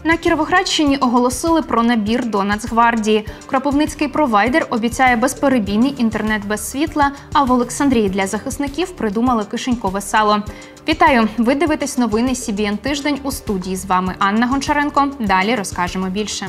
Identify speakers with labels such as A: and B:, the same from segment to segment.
A: На Кіровоградщині оголосили про набір до Нацгвардії. Кропивницький провайдер обіцяє безперебійний інтернет без світла, а в Олександрії для захисників придумали кишенькове сало. Вітаю! Ви дивитесь новини CBN Тиждень. У студії з вами Анна Гончаренко. Далі розкажемо більше.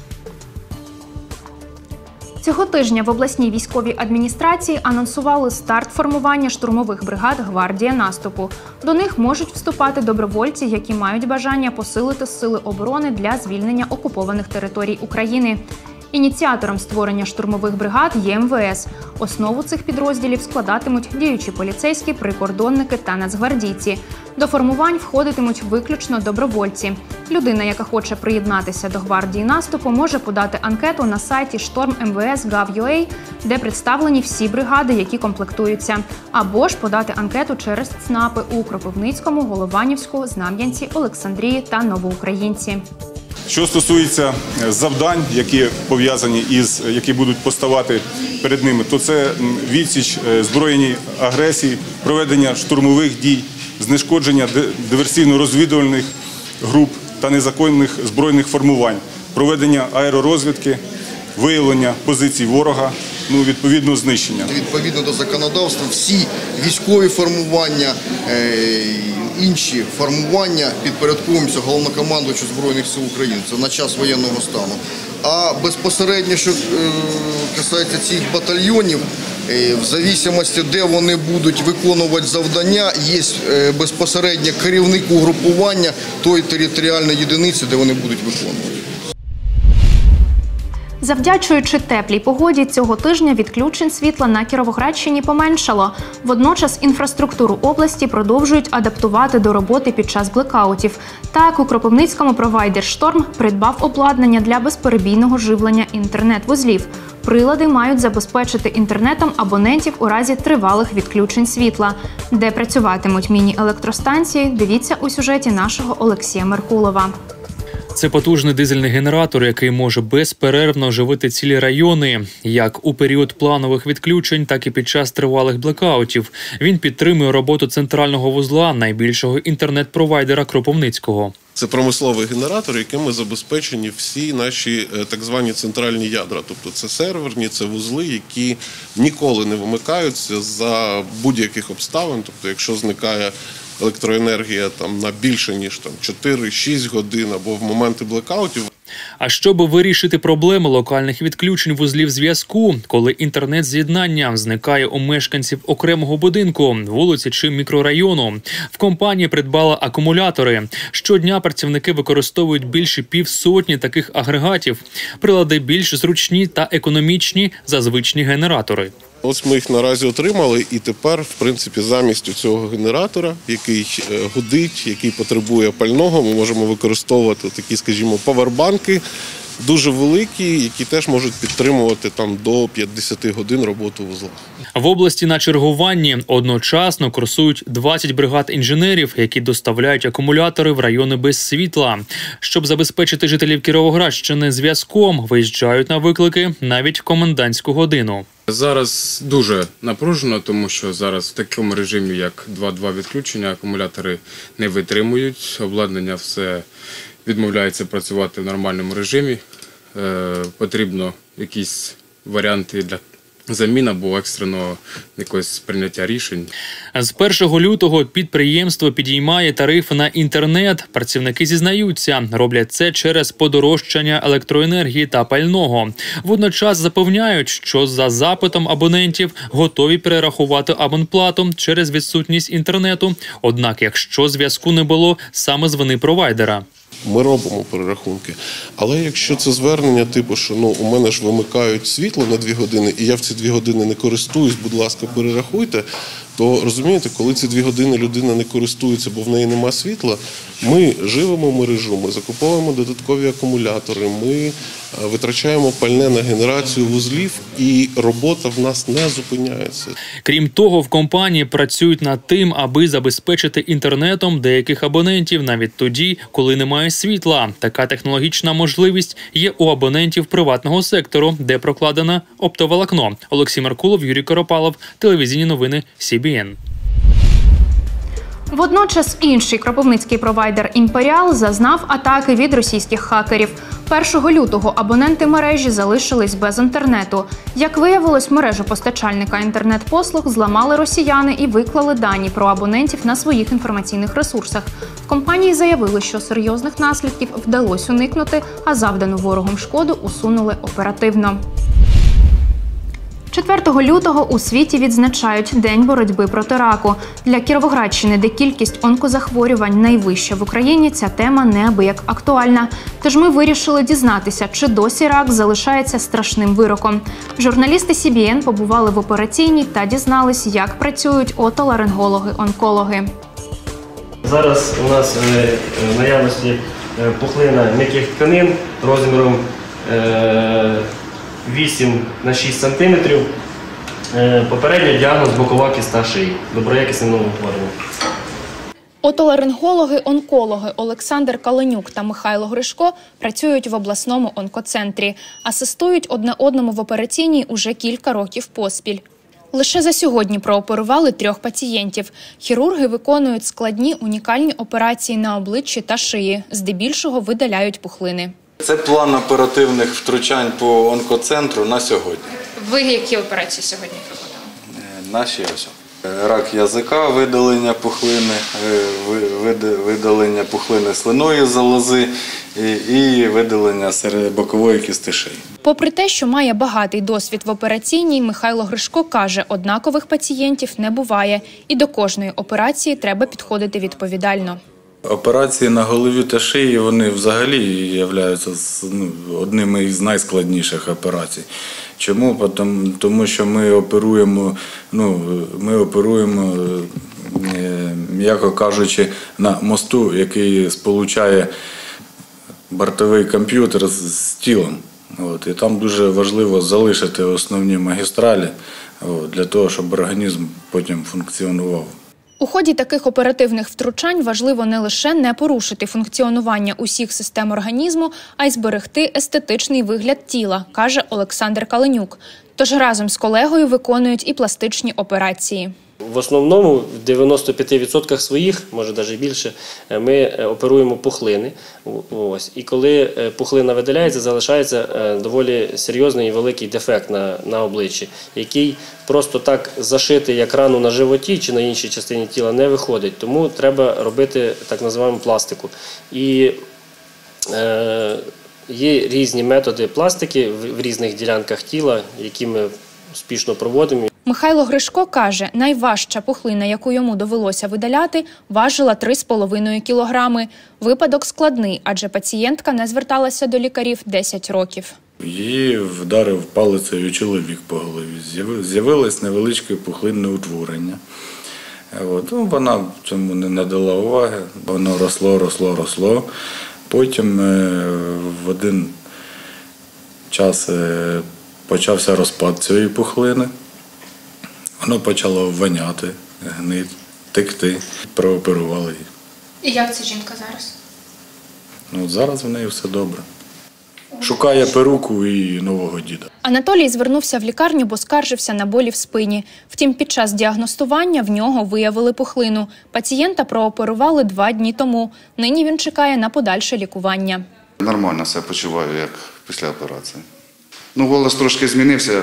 A: Цього тижня в обласній військовій адміністрації анонсували старт формування штурмових бригад «Гвардія наступу». До них можуть вступати добровольці, які мають бажання посилити сили оборони для звільнення окупованих територій України. Ініціатором створення штурмових бригад є МВС. Основу цих підрозділів складатимуть діючі поліцейські, прикордонники та нацгвардійці. До формувань входитимуть виключно добровольці. Людина, яка хоче приєднатися до гвардії наступу, може подати анкету на сайті shtorm.mvs.gov.ua, де представлені всі бригади, які комплектуються. Або ж подати анкету через ЦНАПи у Кропивницькому, Голованівську, Знам'янці, Олександрії та Новоукраїнці.
B: Що стосується завдань, які пов'язані із, які будуть поставати перед ними, то це відсіч збройній агресії, проведення штурмових дій, знешкодження диверсійно-розвідувальних груп та незаконних збройних формувань, проведення аеророзвідки, виявлення позицій ворога, відповідно знищення.
C: Відповідно до законодавства всі військові формування, інші формування підпорядковуються Головнокомандувачу Збройних сил України. Це на час воєнного стану. А безпосередньо, що касається цих батальйонів, в залежності, де вони будуть виконувати завдання, є безпосередньо керівник угрупування тої територіальної єдиниці, де вони будуть виконувати.
A: Завдячуючи теплій погоді, цього тижня відключень світла на Кіровоградщині поменшало. Водночас інфраструктуру області продовжують адаптувати до роботи під час блекаутів. Так, у Кропивницькому провайдер «Шторм» придбав обладнання для безперебійного живлення інтернет-вузлів. Прилади мають забезпечити інтернетом абонентів у разі тривалих відключень світла. Де працюватимуть міні-електростанції, дивіться у сюжеті нашого Олексія Меркулова.
D: Це потужний дизельний генератор, який може безперервно живити цілі райони, як у період планових відключень, так і під час тривалих блекаутів. Він підтримує роботу центрального вузла найбільшого інтернет-провайдера Кропивницького.
E: Це промисловий генератор, яким забезпечені всі наші так звані центральні ядра. Тобто це серверні, це вузли, які ніколи не вимикаються за будь-яких обставин. Тобто якщо зникає електроенергія на більше ніж 4-6 годин або в моменти блекаутів.
D: А щоб вирішити проблеми локальних відключень вузлів зв'язку, коли інтернет-з'єднання зникає у мешканців окремого будинку, вулиці чи мікрорайону, в компанії придбала акумулятори. Щодня працівники використовують більше півсотні таких агрегатів. Прилади більш зручні та економічні за звичні генератори.
E: Ось ми їх наразі отримали, і тепер, в принципі, замість цього генератора, який гудить, який потребує пального, ми можемо використовувати такі, скажімо, павербанки, дуже великі, які теж можуть підтримувати до 50 годин роботу вузла.
D: В області на чергуванні одночасно курсують 20 бригад інженерів, які доставляють акумулятори в райони без світла. Щоб забезпечити жителів Кіровоградщини зв'язком, виїжджають на виклики навіть в комендантську годину.
F: Зараз дуже напружено, тому що зараз в такому режимі, як 2-2 відключення, акумулятори не витримують, обладнання все відмовляється працювати в нормальному режимі. Потрібно якісь варіанти для заміни або екстреного якогось прийняття рішень.
D: З 1 лютого підприємство підіймає тарифи на інтернет. Працівники зізнаються, роблять це через подорожчання електроенергії та пального. Водночас запевняють, що за запитом абонентів готові перерахувати абонплату через відсутність інтернету. Однак, якщо зв'язку не було, саме з вини провайдера.
E: Ми робимо перерахунки. Але якщо це звернення типу, що у мене ж вимикають світло на 2 години, і я в ці 2 години не користуюсь, будь ласка, перерахуйте, то, розумієте, коли ці 2 години людина не користується, бо в неї нема світла, ми живемо мережу, ми закуповуємо додаткові акумулятори, ми витрачаємо пальне на генерацію вузлів, і робота в нас не зупиняється.
D: Крім того, в компанії працюють над тим, аби забезпечити інтернетом деяких абонентів навіть тоді, коли немає світла. Така технологічна можливість є у абонентів приватного сектору, де прокладено оптоволокно. Олексій Меркулов, Юрій Коропалов, телевізійні новини CBN.
A: Водночас інший кропивницький провайдер «Імперіал» зазнав атаки від російських хакерів. 1 лютого абоненти мережі залишились без інтернету. Як виявилось, мережу постачальника інтернет-послуг зламали росіяни і виклали дані про абонентів на своїх інформаційних ресурсах. В компанії заявили, що серйозних наслідків вдалося уникнути, а завдану ворогом шкоду усунули оперативно. 4 лютого у світі відзначають День боротьби проти раку. Для Кіровоградщини, де кількість онкозахворювань найвища в Україні, ця тема неабияк актуальна. Тож ми вирішили дізнатися, чи досі рак залишається страшним вироком. Журналісти CBN побували в операційній та дізнались, як працюють отоларингологи-онкологи.
G: Зараз у нас в наявності пухлина м'яких тканин розміром 8 на 6 см. Попередньо діагноз бокова кіста шиї. Доброякісне новоутворення.
A: Отоларингологи-онкологи Олександр Каленюк та Михайло Гришко працюють в обласному онкоцентрі. Асистують одне одному в операційній уже кілька років поспіль. Лише за сьогодні прооперували 3 пацієнтів. Хірурги виконують складні унікальні операції на обличчі та шиї. Здебільшого видаляють пухлини.
H: Це план оперативних втручань по онкоцентру на сьогодні.
A: Ви які операції сьогодні проводили?
H: Наші ось. Рак язика, видалення пухлини слинної залози і видалення бокової кісти шиї.
A: Попри те, що має багатий досвід в операційній, Михайло Гришко каже, однакових пацієнтів не буває. І до кожної операції треба підходити відповідально.
H: Операції на голові та шиї, вони взагалі являються одними із найскладніших операцій. Чому? Тому що ми оперуємо, м'яко кажучи, на мосту, який сполучає бортовий комп'ютер з тілом. І там дуже важливо залишити основні магістралі для того, щоб організм потім функціонував.
A: У ході таких оперативних втручань важливо не лише не порушити функціонування усіх систем організму, а й зберегти естетичний вигляд тіла, каже Олександр Каленюк. Тож разом з колегою виконують і пластичні операції.
G: В основному в 95% своїх, може навіть більше, ми оперуємо пухлини. І коли пухлина видаляється, залишається доволі серйозний і великий дефект на обличчі, який просто так зашити, як рану на животі чи на іншій частині тіла, не виходить. Тому треба робити так звану пластику. І є різні методи пластики в різних ділянках тіла, які ми успішно проводимо.
A: Михайло Гришко каже, найважча пухлина, яку йому довелося видаляти, важила 3,5 кілограми. Випадок складний, адже пацієнтка не зверталася до лікарів 10 років.
H: Її вдарив палицею чоловік по голові. З'явилось невеличке пухлинне утворення. Вона цьому не надала уваги, воно росло. Потім в один час почався розпад цієї пухлини. Воно почало воняти, гнити, текти. Прооперували її.
A: І як ця жінка зараз?
H: Зараз в неї все добре. Шукає перуку і нового діда.
A: Анатолій звернувся в лікарню, бо скаржився на болі в спині. Втім, під час діагностування в нього виявили пухлину. Пацієнта прооперували 2 дні тому. Нині він чекає на подальше лікування.
I: Нормально себе почуваю, як після операції. Голос трошки змінився.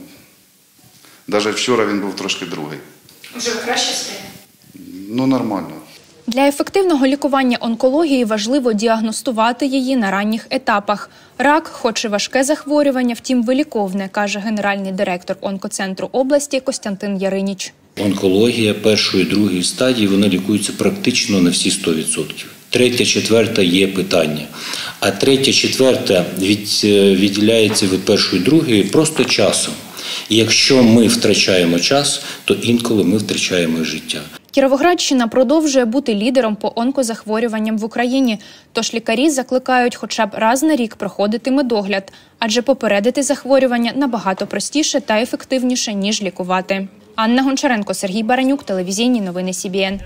I: Навіть вчора він був трошки другий.
A: Вже краще стає?
I: Нормально.
A: Для ефективного лікування онкології важливо діагностувати її на ранніх етапах. Рак, хоч і важке захворювання, втім виліковне, каже генеральний директор онкоцентру області Костянтин Яриніч.
J: Онкологія першої і другої стадії, вона лікується практично на всі 100%. 3-я, 4-та є питання. А 3-я, 4-та відділяється від першої і другої просто часом. І якщо ми втрачаємо час, то інколи ми втрачаємо життя.
A: Кіровоградщина продовжує бути лідером по онкозахворюванням в Україні. Тож лікарі закликають хоча б раз на рік проходити медогляд. Адже попередити захворювання набагато простіше та ефективніше, ніж лікувати. Анна Гончаренко, Сергій Баранюк, телевізійні новини CBN.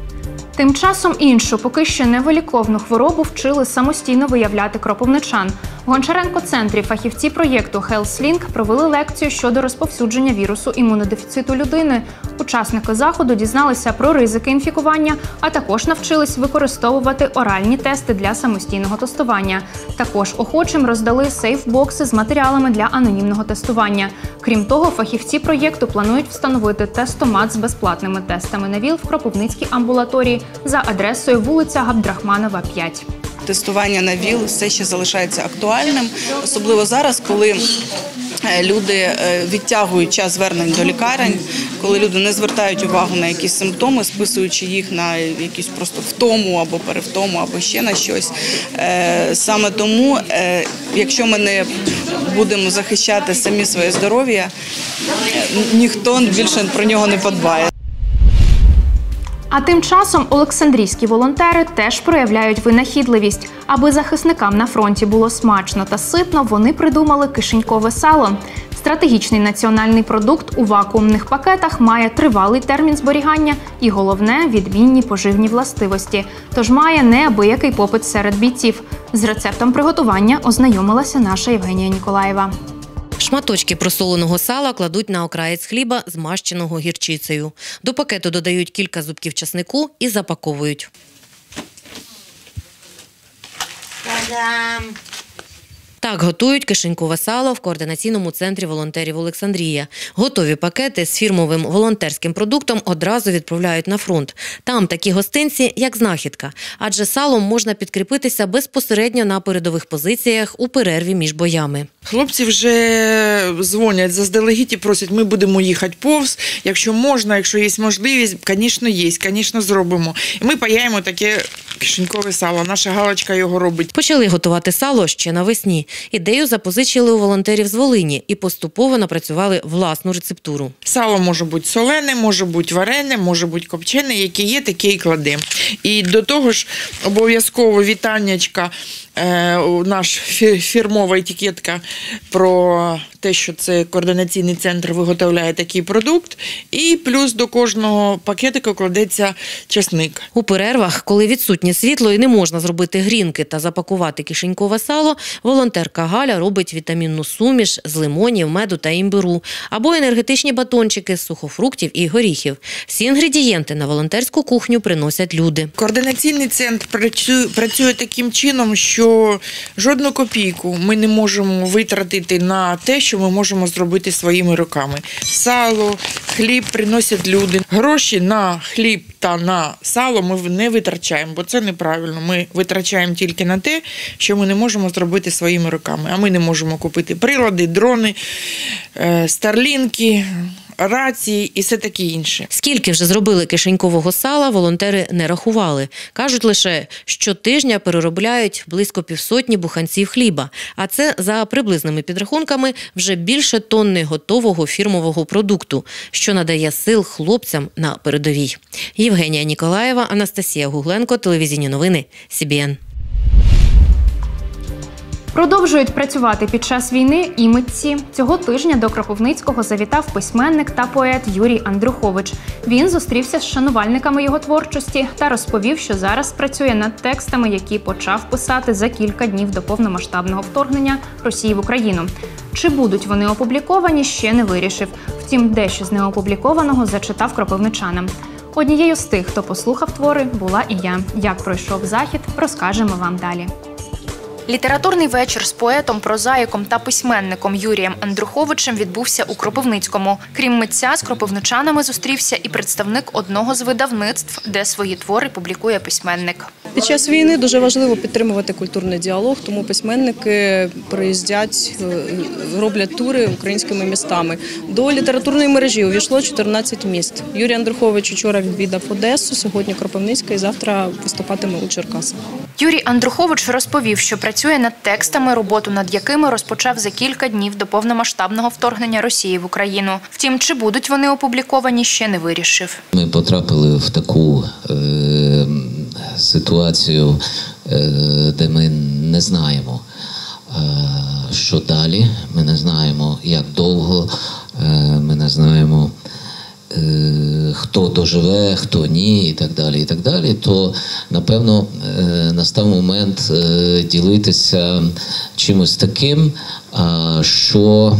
A: Тим часом іншу, поки що невиліковну хворобу вчили самостійно виявляти кропивничан. В Гончаренко-центрі фахівці проєкту HealthLink провели лекцію щодо розповсюдження вірусу імунодефіциту людини. Учасники заходу дізналися про ризики інфікування, а також навчились використовувати оральні тести для самостійного тестування. Також охочим роздали сейф-бокси з матеріалами для анонімного тестування. Крім того, фахівці проєкту планують встановити тестомат з безплатними тестами на ВІЛ в Кропивницькій амбулаторії за адресою вулиця Габдрахманова, 5.
K: Тестування на ВІЛ все ще залишається актуальним, особливо зараз, коли люди відтягують час звернень до лікарень, коли люди не звертають увагу на якісь симптоми, списуючи їх на якісь просто втому або перевтому, або ще на щось. Саме тому, якщо ми не будемо захищати самі своє здоров'я, ніхто більше про нього не подбає.
A: А тим часом олександрійські волонтери теж проявляють винахідливість. Аби захисникам на фронті було смачно та ситно, вони придумали кишенькове сало. Стратегічний національний продукт у вакуумних пакетах має тривалий термін зберігання і, головне, відмінні поживні властивості. Тож має неабиякий попит серед бійців. З рецептом приготування ознайомилася наша Євгенія Ніколаєва.
L: Шматочки просоленого сала кладуть на окраєць хліба, змащеного гірчицею. До пакету додають кілька зубків часнику і запаковують. Так готують кишенькове сало в координаційному центрі волонтерів Олександрія. Готові пакети з фірмовим волонтерським продуктом одразу відправляють на фронт. Там такі гостинці, як знахідка. Адже салом можна підкріпитися безпосередньо на передових позиціях у перерві між боями.
M: Хлопці вже дзвонять заздалегідь і просять, ми будемо їхати повз. Якщо можна, якщо є можливість, звісно, є, звісно, зробимо. І ми паяємо таке кишенькове сало. Наша Галочка його робить.
L: Почали готувати сало ще навесні. Ідею запозичили у волонтерів з Волині і поступово напрацювали власну рецептуру. Сало
M: може бути солене, може бути варене, може бути копчене, яке є, таке і кладемо. І до того ж обов'язково вітаннячка, наш фірмова етикетка про те, що це координаційний центр виготовляє такий продукт. І плюс до кожного пакетика кладеться часник.
L: У перервах, коли відсутнє світло і не можна зробити грінки та запакувати кишенькове сало, волонтерка Галя робить вітамінну суміш з лимонів, меду та імбиру або енергетичні батончики з сухофруктів і горіхів. Всі інгредієнти на волонтерську кухню приносять люди.
M: Координаційний центр працює таким чином, що жодну копійку ми не можемо витратити на те, що ми можемо зробити своїми руками. Сало, хліб приносять люди. Гроші на хліб та на сало ми не витрачаємо, бо це неправильно. Ми витрачаємо тільки на те, що ми не можемо зробити своїми руками. А ми не можемо купити прилади, дрони, старлінки, рації і все таке інше.
L: Скільки вже зробили кишенькового сала, волонтери не рахували. Кажуть лише, щотижня переробляють близько 500 буханців хліба. А це, за приблизними підрахунками, вже більше тонни готового фірмового продукту, що надає сил хлопцям на передовій. Євгенія Ніколаєва, Анастасія Гугленко, телевізійні новини, СІБІН.
A: Продовжують працювати під час війни і митці. Цього тижня до Кропивницького завітав письменник та поет Юрій Андрухович. Він зустрівся з шанувальниками його творчості та розповів, що зараз працює над текстами, які почав писати за кілька днів до повномасштабного вторгнення Росії в Україну. Чи будуть вони опубліковані, ще не вирішив. Втім, дещо з неопублікованого зачитав кропивничанам. Однією з тих, хто послухав твори, була і я. Як пройшов захід, розкажемо вам далі. Літературний вечір з поетом, прозаїком та письменником Юрієм Андруховичем відбувся у Кропивницькому. Крім митця, з кропивничанами зустрівся і представник одного з видавництв, де свої твори публікує письменник.
N: Під час війни дуже важливо підтримувати культурний діалог, тому письменники приїздять, роблять тури українськими містами. До літературної мережі увійшло 14 міст. Юрій Андрухович вчора відвідав Одесу, сьогодні Кропивницька і завтра виступатиме у Черкасах.
A: Юрій Андрухович розповів, що працює над текстами, роботу над якими розпочав за кілька днів до повномасштабного вторгнення Росії в Україну. Втім, чи будуть вони опубліковані, ще не вирішив.
O: Ми потрапили в таку ситуацію, де ми не знаємо, що далі, ми не знаємо, як довго, ми не знаємо, хто доживе, хто ні, і так далі, то напевно, настав момент ділитися чимось таким, що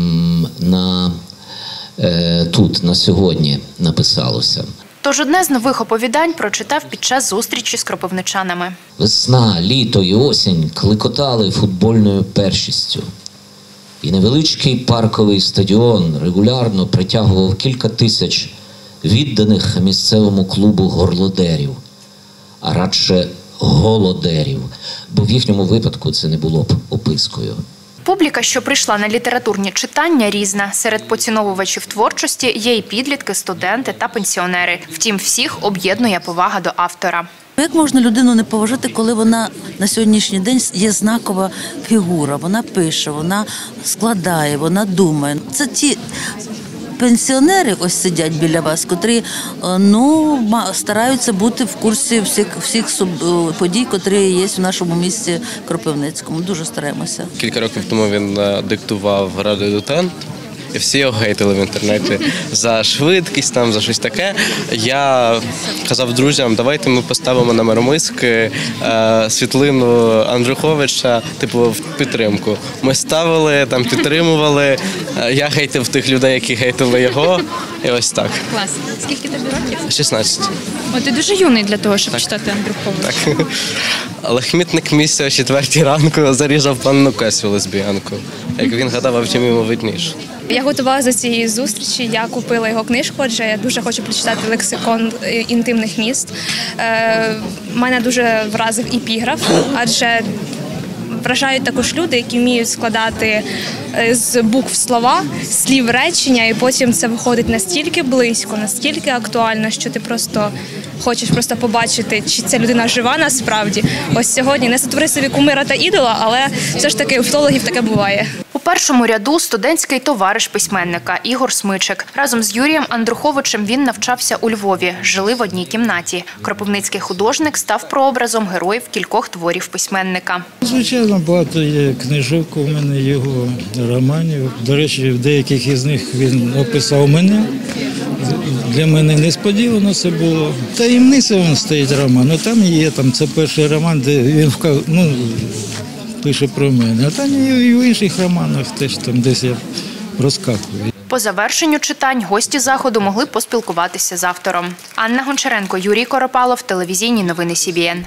O: тут, на сьогодні написалося.
A: Тож одне з нових оповідань прочитав під час зустрічі з кропивничанами.
O: Весна, літо і осінь кликотали футбольною першістю. І невеличкий парковий стадіон регулярно притягував кілька тисяч відданих місцевому клубу горлодерів, а радше голодерів, бо в їхньому випадку це не було б опискою.
A: Публіка, що прийшла на літературні читання, різна. Серед поціновувачів творчості є і підлітки, студенти та пенсіонери. Втім, всіх об'єднує повага до автора.
P: Як можна людину не поважати, коли вона на сьогоднішній день є знакова фігура? Вона пише, вона складає, вона думає. Це ті пенсіонери ось сидять біля вас, котрі стараються бути в курсі всіх подій, котрі є в нашому місті Кропивницькому. Дуже стараємося.
Q: Кілька років тому він диктував радіодетент. І всі його гейтили в інтернеті за швидкість, за щось таке. Я казав друзям, давайте ми поставимо на Миромиськи світлину Андруховича, в підтримку. Ми ставили, підтримували. Я гейтив тих людей, які гейтили його. І ось так.
A: Клас. Скільки тобі років?
Q: 16.
A: Ти дуже юний для того, щоб читати Андруховича.
Q: Так. Лахмітник місця о 4 ранку зарізав панну Кесю, лесбіянку. Як він гадав, а втім йому видніше.
R: Я готувалася до цієї зустрічі, я купила його книжку, адже я дуже хочу прочитати лексикон інтимних міст. Мене дуже вразив епіграф, адже вражають також люди, які вміють складати з букв слова, слів речення, і потім це виходить настільки близько, настільки актуально, що ти хочеш побачити, чи ця людина жива насправді. Ось сьогодні не сотвори собі кумира та ідола, але все ж таки у філологів таке буває.
A: У першому ряду студентський товариш письменника Ігор Смичик. Разом з Юрієм Андруховичем він навчався у Львові, жили в одній кімнаті. Кропивницький художник став прообразом героїв кількох творів письменника.
S: Звичайно, багато є книжок у мене, його романів. До речі, в деяких із них він описав мене. Для мене несподівано це було. Таємниця стоїть роман. Там є, це перший роман, де він пише про мене. А там і в інших романах теж десь я розкакую.
A: По завершенню читань гості заходу могли поспілкуватися з автором. Анна Гончаренко, Юрій Коропалов, телевізійні новини СІБІН.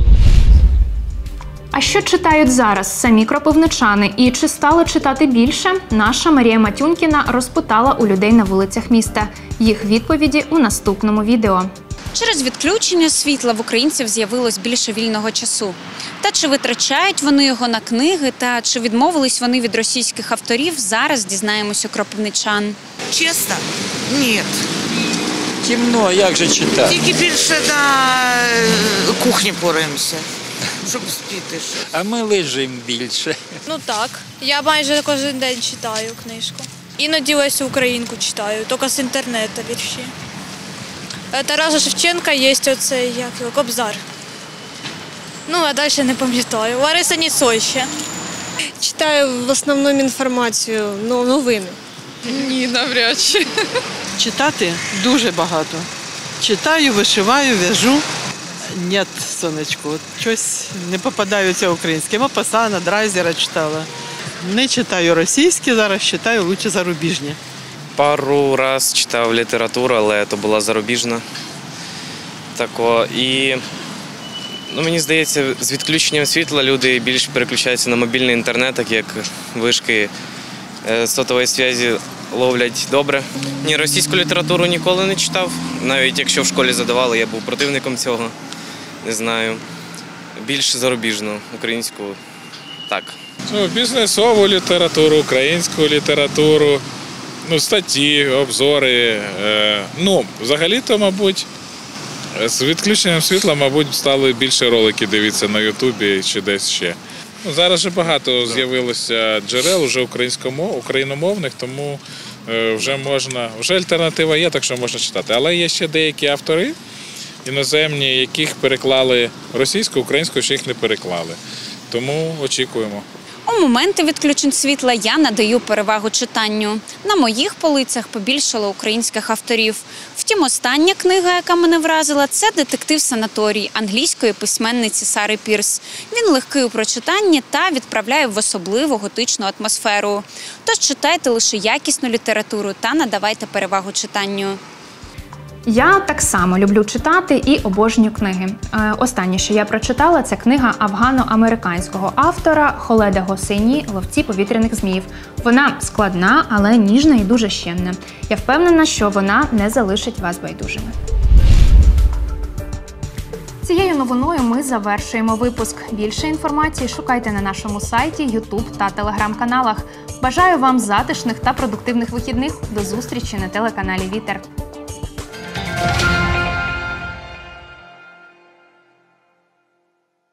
A: А що читають зараз самі кропивничани? І чи стали читати більше? Наша Марія Матюнкіна розпитала у людей на вулицях міста. Їх відповіді у наступному відео.
T: Через відключення світла в українців з'явилось більше вільного часу. Та чи витрачають вони його на книги, та чи відмовились вони від російських авторів, зараз дізнаємось у кропивничан.
M: Чесно? Ні.
U: Темно, як же читати?
M: Тільки більше на кухні поримося, щоб спіти.
U: А ми лежимо більше.
R: Так, я майже кожен день читаю книжку. Іноді Лесю Українку читаю, тільки з інтернету вірші. Тараса Шевченка є оцей, Кобзар. А далі не пам'ятаю. Лариса Ніцой ще.
V: Читаю в основному інформацію, новини.
W: Ні, навряд чи.
X: Читати дуже багато. Читаю, вишиваю, в'яжу. Ні, сонечко, щось не попадаються українське. Мопасана, Драйзера читала. Не читаю російські, зараз читаю лучше зарубіжні.
Y: Пару раз читав літературу, але це була зарубіжна. І мені здається, з відключенням світла люди більше переключаються на мобільний інтернет, так як вишки сотової зв'язку ловлять добре. Ні, російську літературу ніколи не читав. Навіть якщо в школі задавали, я був противником цього. Не знаю. Більш зарубіжну, українську так.
Z: Бізнесову літературу, українську літературу. Статті, обзори. Взагалі-то, мабуть, з відключенням світла, мабуть, стали більше ролики дивитися на Ютубі чи десь ще. Зараз же багато з'явилося джерел уже україномовних, тому вже альтернатива є, так що можна читати. Але є ще деякі автори іноземні, яких переклали російською, українською, ще їх не переклали. Тому очікуємо.
T: У моменти відключень світла я надаю перевагу читанню. На моїх полицях побільшало українських авторів. Втім, остання книга, яка мене вразила, це «Детектив-санаторій» англійської письменниці Сари Пірс. Він легкий у прочитанні та відправляє в особливу готичну атмосферу. Тож читайте лише якісну літературу та надавайте перевагу читанню.
A: Я так само люблю читати і обожнюю книги. Останнє, що я прочитала, це книга афгано-американського автора Холеда Госейні «Ловці повітряних зміїв». Вона складна, але ніжна і дуже щемна. Я впевнена, що вона не залишить вас байдужими. Цією новиною ми завершуємо випуск. Більше інформації шукайте на нашому сайті, YouTube та Telegram-каналах. Бажаю вам затишних та продуктивних вихідних. До зустрічі на телеканалі Вітер.